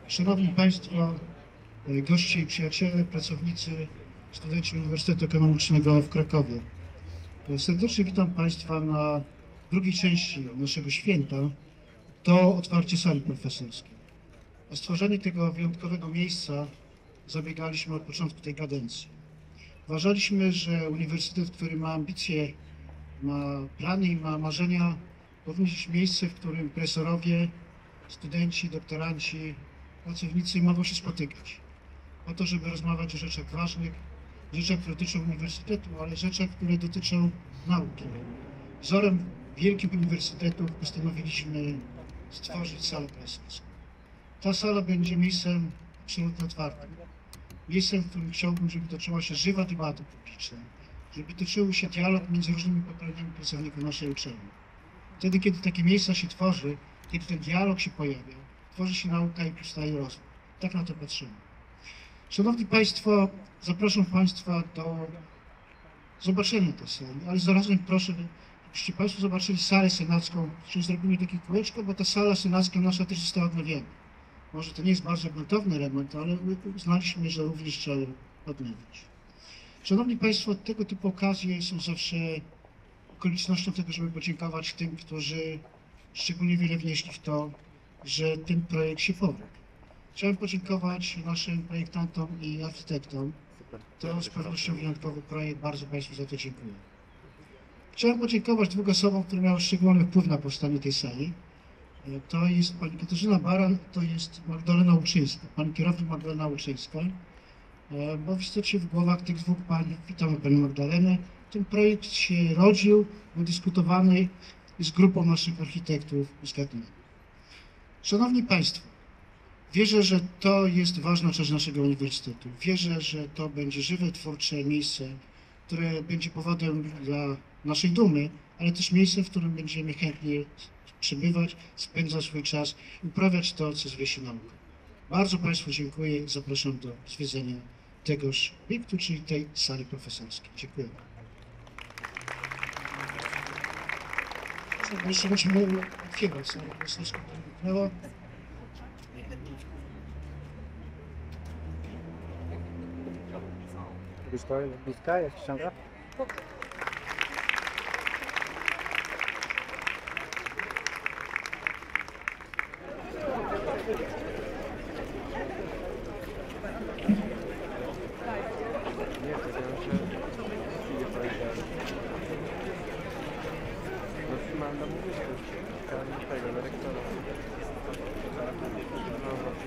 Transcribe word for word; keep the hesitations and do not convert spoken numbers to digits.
Szanowni Państwo, goście i przyjaciele, pracownicy, studenci Uniwersytetu Ekonomicznego w Krakowie. Serdecznie witam Państwa na drugiej części naszego święta, to otwarcie sali profesorskiej. O stworzenie tego wyjątkowego miejsca zabiegaliśmy od początku tej kadencji. Uważaliśmy, że uniwersytet, który ma ambicje, ma plany i ma marzenia, powinien być miejsce, w którym profesorowie, studenci, doktoranci, pracownicy mogą się spotykać. Po to, żeby rozmawiać o rzeczach ważnych, rzeczach, które dotyczą uniwersytetu, ale rzeczach, które dotyczą nauki. Wzorem wielkich uniwersytetów postanowiliśmy stworzyć salę profesorską. Ta sala będzie miejscem absolutnie otwartym. Miejscem, w którym chciałbym, żeby toczyła się żywa debata publiczna, żeby toczył się dialog między różnymi pokoleniami pracowników naszej uczelni. Wtedy, kiedy takie miejsca się tworzy, kiedy ten dialog się pojawia, tworzy się nauka i powstaje rozwój. Tak na to patrzymy. Szanowni Państwo, zapraszam Państwa do zobaczenia tej sali, ale zarazem proszę, żebyście Państwo zobaczyli salę senacką, czyli zrobimy takie kółeczko, bo ta sala senacka nasza też została odnowiona. Może to nie jest bardzo gruntowny remont, ale uznaliśmy, że również trzeba ją odnowić. Szanowni Państwo, tego typu okazje są zawsze okolicznością tego, żeby podziękować tym, którzy szczególnie wiele wnieśli w to, że ten projekt się powiódł. Chciałem podziękować naszym projektantom i architektom. To z pewnością wyjątkowy projekt, bardzo Państwu za to dziękuję. Chciałem podziękować dwóm osobom, które miały szczególny wpływ na powstanie tej sali. To jest pani Katarzyna Baran, to jest Magdalena Łuczyńska, pani kierownik Magdalena Łuczyńska, bo w istocie w głowach tych dwóch pań, witamy Panią Magdalenę, ten projekt się rodził, był dyskutowany z grupą naszych architektów uzgadniony. Szanowni Państwo, wierzę, że to jest ważna część naszego uniwersytetu. Wierzę, że to będzie żywe, twórcze miejsce, które będzie powodem dla naszej dumy, ale też miejsce, w którym będziemy chętnie przebywać, spędzać swój czas i uprawiać to, co zwie się nauką. Bardzo Państwu dziękuję i zapraszam do zwiedzenia tegoż obiektu, czyli tej sali profesorskiej. Dziękuję. Jeszcze będziemy otwierać salę profesorską, która wypnęła. Wystaje, bliska, jak ściąga? Nie, to ja już nie powiedziałem. No, mam na mówię, że tego dyrektora. No,